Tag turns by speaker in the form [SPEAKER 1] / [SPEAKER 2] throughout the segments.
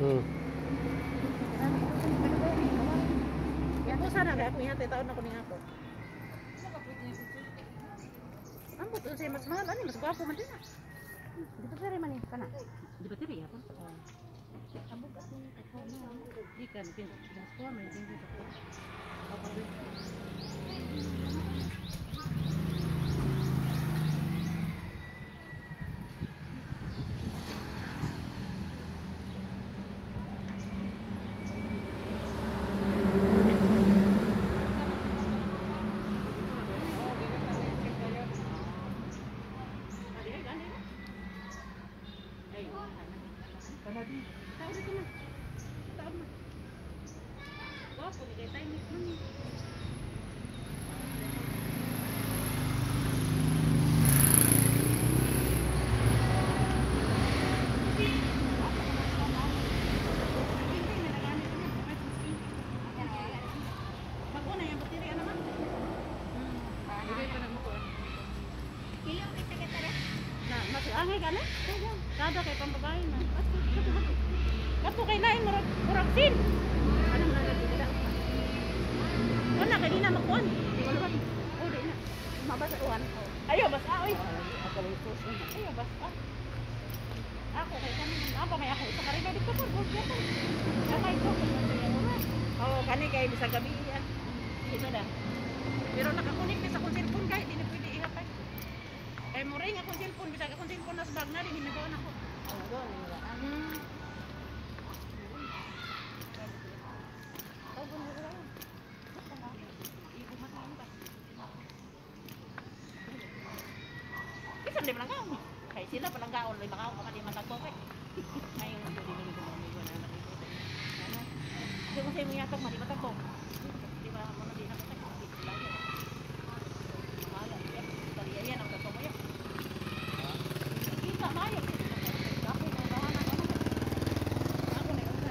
[SPEAKER 1] Ako sana kaya ako ihati taon ako ning ako. Ambot unsay mas mahal ani mas gwapo man din. Di ba sari man kana? Di ba tiri ako? Ambot ako di kan pin. Mas ko man din dito. Angay ka na? Kada kay pambabae na. Kato kay lain murag sin. Anong nalagay? Wala kay di na makuan. Oh, di na. Mabasa uwan. Ayo bas oy. Ako may post. Ayo bas. Ako kay kami apa may ako isa ka rin dito po. Kamay ko. Oh, kani kay bisag gabi yan. Ito na. Pero nakakunik sa akong cellphone kay di na pwede ihapay. Kay mo ring akong cellphone bisag akong cellphone nas bag na rin hinagawan ako. Oh, go nila. Isang di malanggaon. Kay sila palanggaon, may bakaw pa di matagpo kay. Ay, yung dili ko mo na na. Di mo say mo yatok mali matagpo. Di ba mo na di na patag. Mahala, ya. Taliya yan ang tatlo mo yan. Kita mayo. Ako na bahanan ako. Ako na yung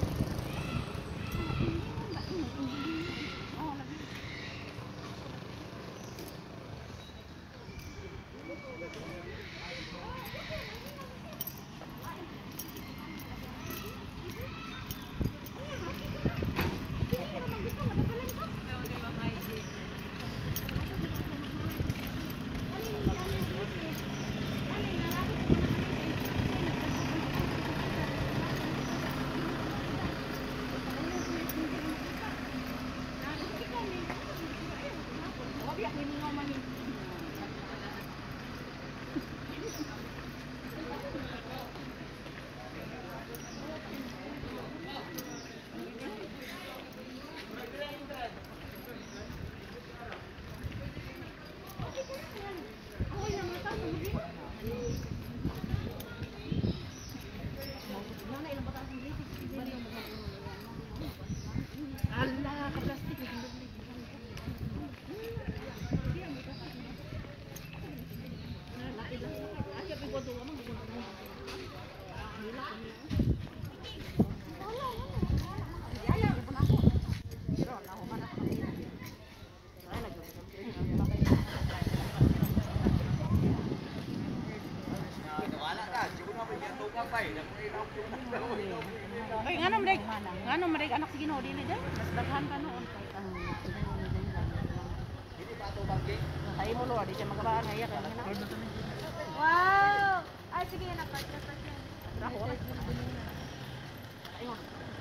[SPEAKER 1] Ngano mereka anak si Ginoo dili day? Mas daghan ka noon kay Dili ba to bangke? Ay mo lo di siya magabaan ngaya kay na. Wow! Ay sige na pagkat siya. Ako. Ayun.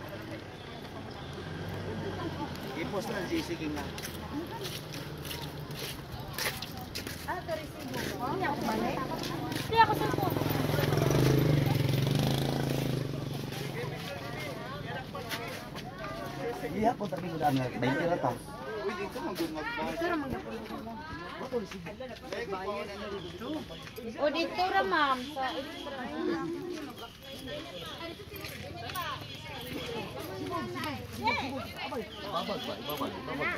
[SPEAKER 1] I-post na si sige na. Ah, to resibo. Nya ko balik. Di ako sa phone. Iya, kung tabi ko daan nga, 20 na ta. Uy, dito mag-magbayad. Dito ra mag-magbayad. O, dito ra, ma'am. Babag ba? Babag.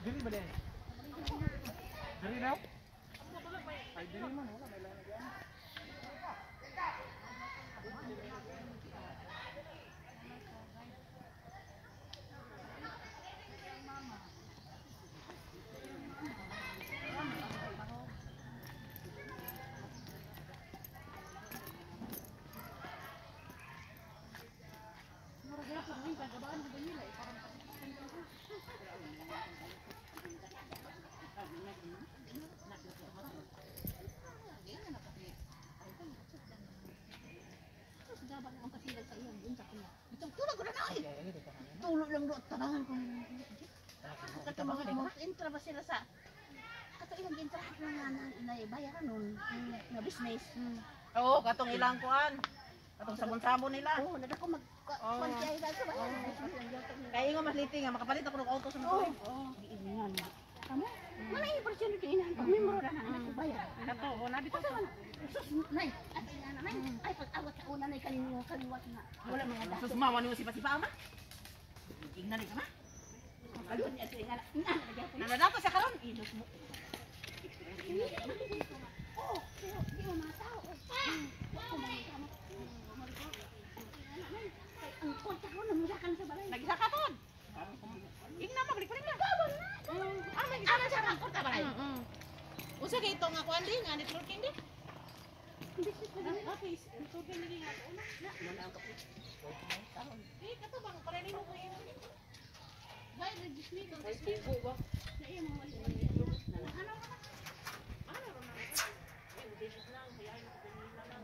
[SPEAKER 2] Dili ba din? Dili daw? Ay, dili man. Wala, may lanay yan.
[SPEAKER 3] Tulo lang doon tabangan ko. Katabangan mo, intra ba sila sa kato ilang intrahan lang na bayaran nun na business.
[SPEAKER 1] Oo, katong ilang kuan. Katong sabon-sabon nila.
[SPEAKER 3] Oo, nadako mag kwantiyahe ba sa bayaran.
[SPEAKER 1] Kaya nga mas liti nga makapalit ako ng auto sa mga.
[SPEAKER 3] Oo, giingan. Kamu, mana yung portion dito inahan pag may mura na anak ko bayar.
[SPEAKER 1] Kato, wala dito.
[SPEAKER 3] Sus, nay, at ina na nay. Ay pag-awat sa una nay kaliwat na. Wala mga dato.
[SPEAKER 1] Sus, mama niyo sipa-sipa ama. Ingnan ka ma.
[SPEAKER 3] Ayun, at ina na.
[SPEAKER 1] Nanadato siya karon. Inos mo.
[SPEAKER 3] Oo, pero di mo matao. Ako man kamo. Ang kwarta ko namulakan sa balay.
[SPEAKER 1] Nagisakapon. Ingnan mo, balik-balik na.
[SPEAKER 3] Ama sa mga kwarta balay.
[SPEAKER 1] Usa kay ito nga kuan din, nga networking din.
[SPEAKER 3] Okay,
[SPEAKER 1] Networking din nga una.
[SPEAKER 3] wala ang kapit.
[SPEAKER 1] Eh, kato bang pare nimo ko yun.
[SPEAKER 3] Bay, register ko.
[SPEAKER 1] Facebook ba?
[SPEAKER 3] Na iya mo wali. Ano?
[SPEAKER 1] Ano ron na? Eh, business lang, kaya ay nakapinila lang.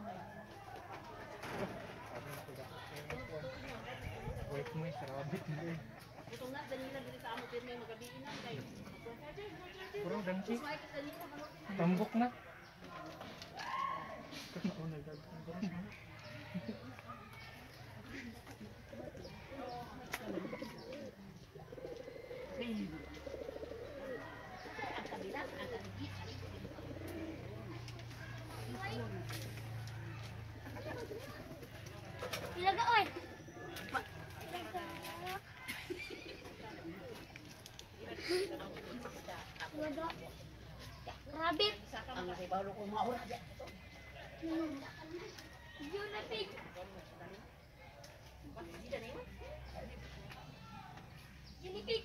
[SPEAKER 2] Wait mo, sarabit nila.
[SPEAKER 1] Itong na, danila dito sa amo pirmi magabiin na kay.
[SPEAKER 2] Kurang dangki.
[SPEAKER 3] Mas may kita dito manok.
[SPEAKER 2] Tambok na. Kasi ako nagagawin.
[SPEAKER 3] Ang kabila, ang kabila. Ilaga oy. Ilaga. Rabbit.
[SPEAKER 1] Ang ribalo ko maura diyan.
[SPEAKER 3] Junipig. Junipig.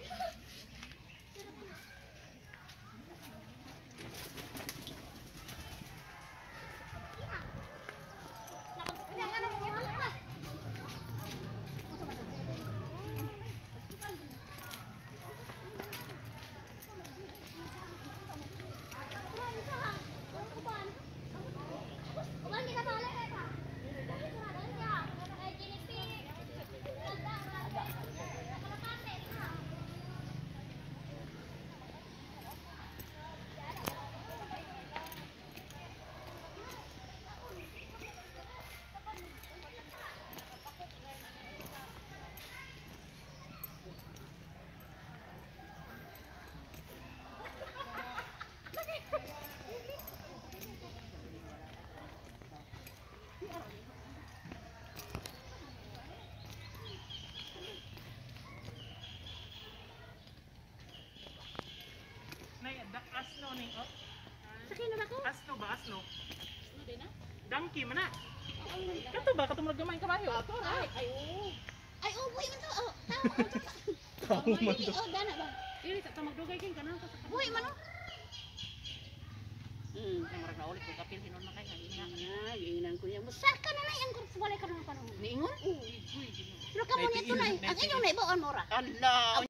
[SPEAKER 1] Asno ning oh.
[SPEAKER 3] Sakay na ba ko?
[SPEAKER 1] Asno ba asno?
[SPEAKER 3] Ano din na?
[SPEAKER 1] Donkey man na. Kato ba katong gamay kabayo? Ato na.
[SPEAKER 3] Ay, oo. Ay, oo, buhay man to. Oh, tao.
[SPEAKER 2] Tao man to.
[SPEAKER 3] Oh, dana ba?
[SPEAKER 1] Dili ta magdugay king kanang ka.
[SPEAKER 3] Buhay man oh.
[SPEAKER 1] Ang marag na ulit ko kapil hinon na kay nga.
[SPEAKER 3] Nga, iinan ko niya. Saka na na yung kurso wala ka naman pa naman.
[SPEAKER 1] Niingon?
[SPEAKER 3] Pero kamo niya tunay. Ang inyong naibawan mo ra.
[SPEAKER 1] Allah.